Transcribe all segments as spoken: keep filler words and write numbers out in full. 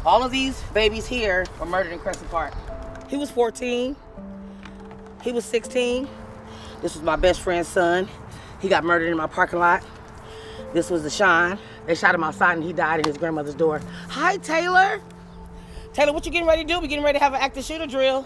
All of these babies here were murdered in Crescent Park. He was fourteen. He was sixteen. This was my best friend's son. He got murdered in my parking lot. This was Deshaun. They shot him outside and he died in his grandmother's door. Hi, Taylor. Taylor, what you getting ready to do? We getting ready to have an active shooter drill.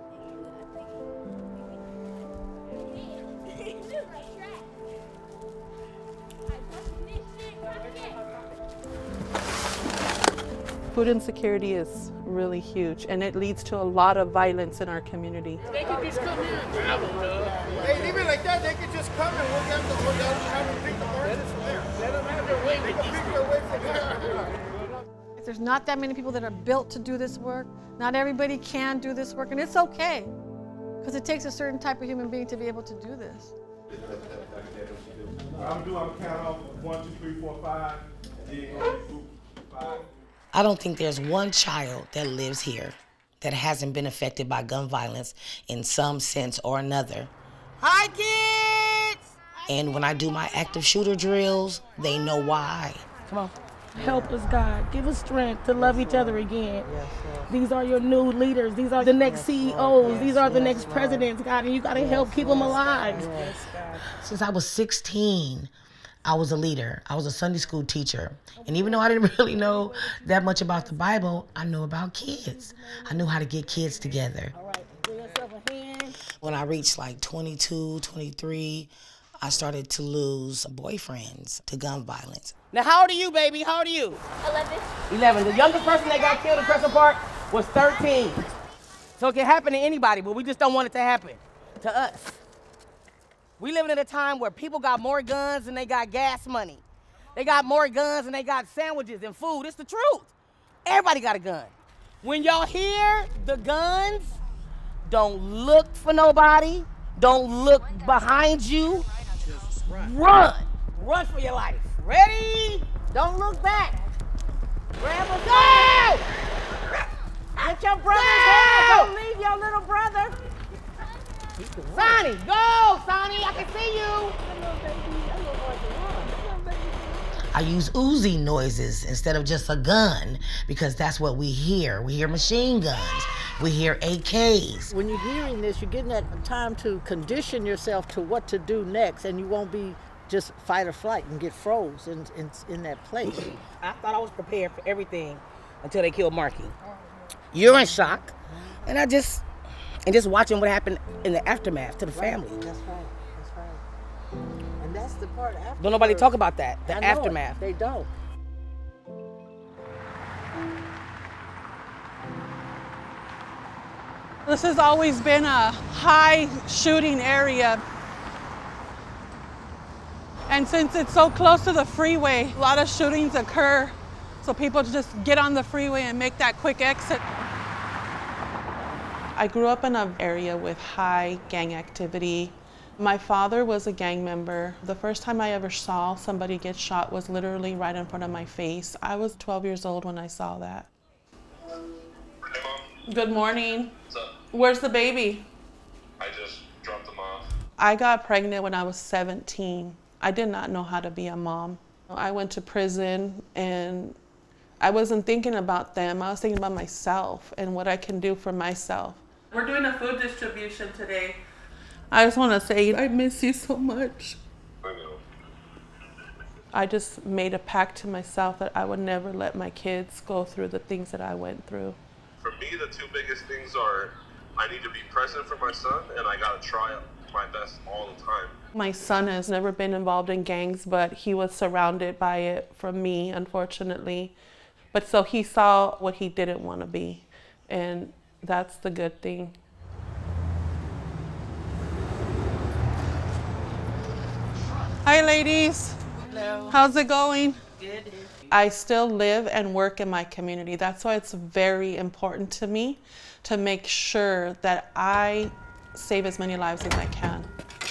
Food insecurity is really huge, and it leads to a lot of violence in our community. They could just come in and grab them, though. Hey, leave it like that. They could just come and we'll get them to we'll have them pick the parties from there. Let them have their way. They can pick their way from there. There's not that many people that are built to do this work. Not everybody can do this work, and it's okay, because it takes a certain type of human being to be able to do this. I'm doing, I'm count off one, two, three, four, five. Five. I don't think there's one child that lives here that hasn't been affected by gun violence in some sense or another. Hi, kids! And when I do my active shooter drills, they know why. Come on. Help us, God. Give us strength to love each other again. These are your new leaders. These are the next C E Os. These are the next presidents, God, and you got to help keep them alive. Since I was sixteen, I was a leader. I was a Sunday school teacher. And even though I didn't really know that much about the Bible, I knew about kids. I knew how to get kids together. When I reached like twenty-two, twenty-three, I started to lose boyfriends to gun violence. Now, how old are you, baby? How old are you? eleven. eleven. The youngest person that got killed in Crescent Park was thirteen. So it can happen to anybody, but we just don't want it to happen to us. We living in a time where people got more guns than they got gas money. They got more guns than they got sandwiches and food. It's the truth. Everybody got a gun. When y'all hear the guns, don't look for nobody. Don't look behind you. Run. Run for your life. Ready? Don't look back. Grab a go! Get your brother's hand. Don't leave your little brother. Sonny, go, Sonny, I can see you. I use Uzi noises instead of just a gun because that's what we hear. We hear machine guns. We hear A Ks. When you're hearing this, you're getting that time to condition yourself to what to do next, and you won't be just fight or flight and get froze in, in, in that place. I thought I was prepared for everything until they killed Marky. You're in shock, and I just, and just watching what happened in the aftermath to the Right. family. That's right, that's right. And that's the part after. Don't nobody talk about that, the I know aftermath. it. They don't. This has always been a high shooting area. And since it's so close to the freeway, a lot of shootings occur. So people just get on the freeway and make that quick exit. I grew up in an area with high gang activity. My father was a gang member. The first time I ever saw somebody get shot was literally right in front of my face. I was twelve years old when I saw that. Hey, Mom. Good morning. What's up? Where's the baby? I just dropped them off. I got pregnant when I was seventeen. I did not know how to be a mom. I went to prison and I wasn't thinking about them. I was thinking about myself and what I can do for myself. We're doing a food distribution today. I just want to say I miss you so much. I know. I just made a pact to myself that I would never let my kids go through the things that I went through. For me, the two biggest things are I need to be present for my son, and I gotta try my best all the time. My son has never been involved in gangs, but he was surrounded by it from me, unfortunately. But so he saw what he didn't want to be, and that's the good thing. Hi, ladies. Hello. How's it going? Good. I still live and work in my community. That's why it's very important to me to make sure that I save as many lives as I can.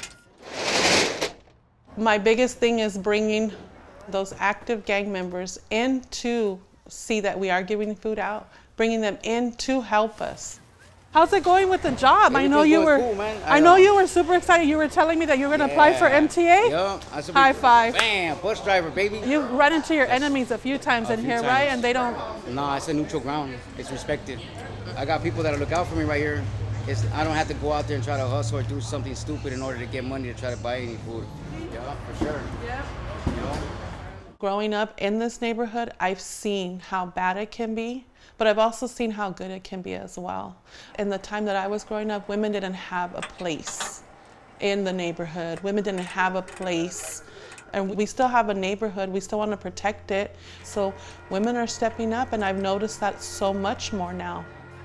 My biggest thing is bringing those active gang members in to see that we are giving food out, bringing them in to help us. How's it going with the job? I know you were. Cool, I, I know you were super excited. You were telling me that you were going to yeah. apply for M T A. Yeah. High five. Bam, bus driver, baby. You've run into your enemies a few times a in few here, times. right? And they don't. Nah, it's a neutral ground. It's respected. I got people that look out for me right here. It's, I don't have to go out there and try to hustle or do something stupid in order to get money to try to buy any food. Yeah, for sure. Yeah. You know? Growing up in this neighborhood, I've seen how bad it can be, but I've also seen how good it can be as well. In the time that I was growing up, women didn't have a place in the neighborhood. Women didn't have a place. And we still have a neighborhood. We still want to protect it. So women are stepping up, and I've noticed that so much more now.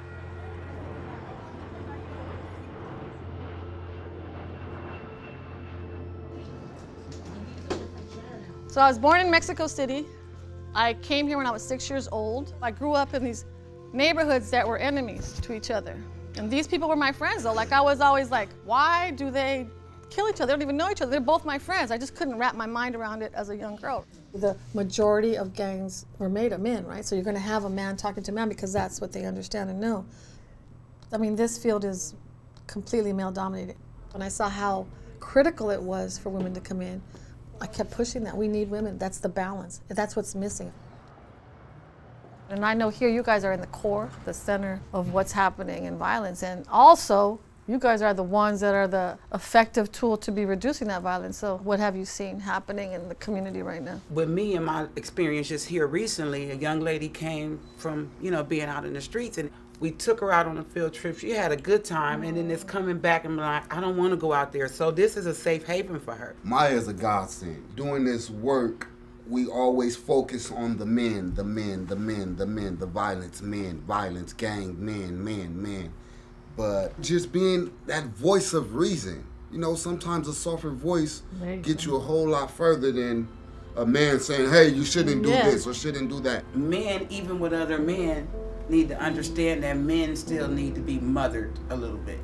So I was born in Mexico City. I came here when I was six years old. I grew up in these neighborhoods that were enemies to each other. And these people were my friends though. Like I was always like, why do they kill each other? They don't even know each other. They're both my friends. I just couldn't wrap my mind around it as a young girl. The majority of gangs were made of men, right? So you're gonna have a man talking to a man because that's what they understand and know. I mean, this field is completely male dominated. When I saw how critical it was for women to come in, I kept pushing that. We need women. That's the balance. That's what's missing. And I know here you guys are in the core, the center of what's happening in violence. And also, you guys are the ones that are the effective tool to be reducing that violence. So what have you seen happening in the community right now? With me and my experience just here recently, a young lady came from, you know, being out in the streets, and we took her out on a field trip. She had a good time, and then it's coming back and like, I don't want to go out there. So this is a safe haven for her. Maya is a godsend. Doing this work, we always focus on the men, the men, the men, the men, the violence, men, violence, gang, men, men, men. But just being that voice of reason. You know, sometimes a softer voice gets you a whole lot further than a man saying, hey, you shouldn't do yeah. this or shouldn't do that. Men, even with other men, need to understand that men still need to be mothered a little bit.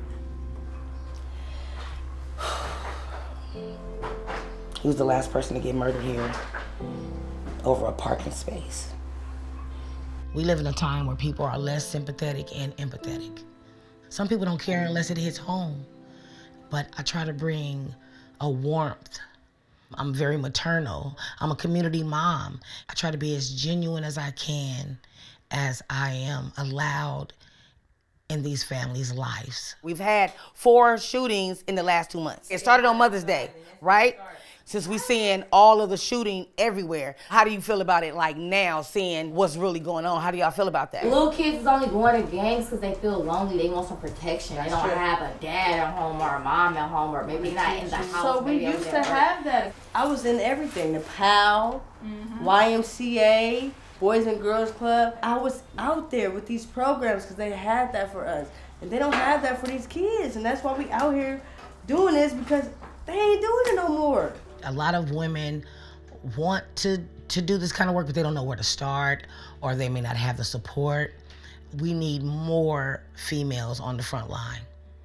Who's the last person to get murdered here over a parking space? We live in a time where people are less sympathetic and empathetic. Some people don't care unless it hits home, but I try to bring a warmth. I'm very maternal. I'm a community mom. I try to be as genuine as I can as I am allowed in these families' lives. We've had four shootings in the last two months. It started on Mother's Day, right? Since we're seeing all of the shooting everywhere, how do you feel about it like now, seeing what's really going on? How do y'all feel about that? Little kids is only going to gangs because they feel lonely. They want some protection. They don't have a dad at home or a mom at home, or maybe not in the house. So we used to have that. I was in everything, the P A L, mm-hmm. Y M C A, Boys and Girls Club. I was out there with these programs because they had that for us. And they don't have that for these kids. And that's why we out here doing this, because they ain't doing it no more. A lot of women want to, to do this kind of work, but they don't know where to start, or they may not have the support. We need more females on the front line.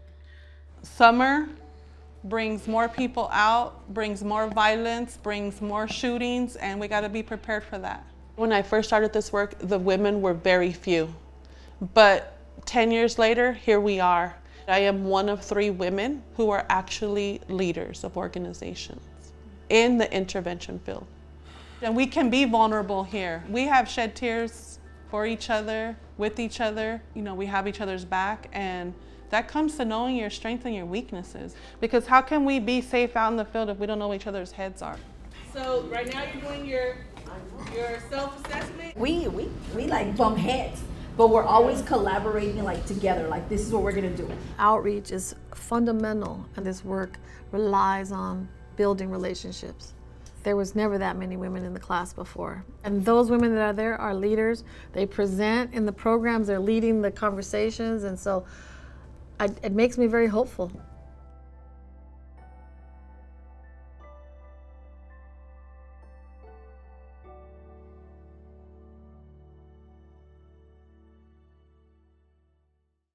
Summer brings more people out, brings more violence, brings more shootings, and we gotta be prepared for that. When I first started this work, the women were very few, but ten years later, here we are. I am one of three women who are actually leaders of organizations in the intervention field. And we can be vulnerable here. We have shed tears for each other, with each other. You know, we have each other's back, and that comes to knowing your strengths and your weaknesses. Because how can we be safe out in the field if we don't know what each other's heads are? So right now you're doing your your self-assessment? We, we, we like bump heads, but we're always collaborating like together, like this is what we're gonna do. Outreach is fundamental, and this work relies on building relationships. There was never that many women in the class before. And those women that are there are leaders. They present in the programs, they're leading the conversations, and so I, it makes me very hopeful.